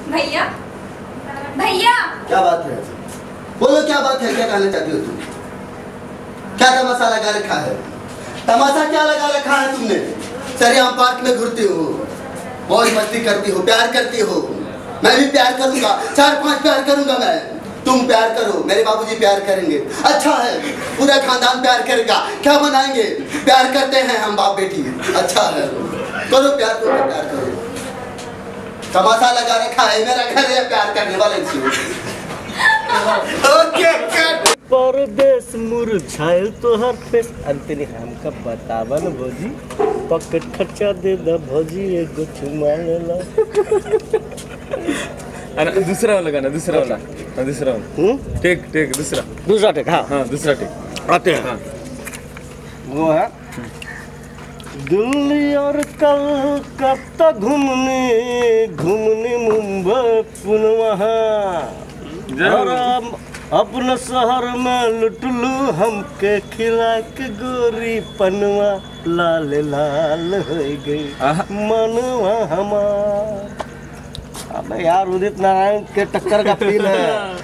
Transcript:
भैया भैया क्या बात है? बोलो क्या बात है, क्या कहना चाहती हो तुम? क्या तमाशा लगा रखा है? तमाशा क्या लगा रखा है तुमने? सरेआम पार्क में घूरती हो, मौज मस्ती करती हो, प्यार करती हो। मैं भी प्यार करूंगा, 4-5 प्यार करूंगा मैं। तुम प्यार करो, मेरे बाबूजी प्यार करेंगे, अच्छा है। पूरा खानदान प्यार करेगा, क्या बनाएंगे? प्यार करते हैं हम बाप बेटी, अच्छा है। करो प्यार, करो प्यार करो। तमाशा लगा रखा है, मेरा घर है प्यार करने वाले। Okay cut. परदेश मुरझायल तोहर फेस अंतरी हमका बतावन भौजी, पॉकेट खर्चा दे द भौजी एगो चुमा लेला। अरे दूसरा वाला गाना, दूसरा वाला, हाँ दूसरा वाला। टेक टेक दूसरा टेक। हाँ हाँ दूसरा टेक आते हैं। हाँ वो है दिल्ली और कलकत्ता घूमने घूमने मुंबई पुणे और अपने शहर में लुटलू हमके खिला के गोरी पनवा लाल लाल हो गई मनवा हमार। अबे यार उदित नारायण के टक्कर का फील है।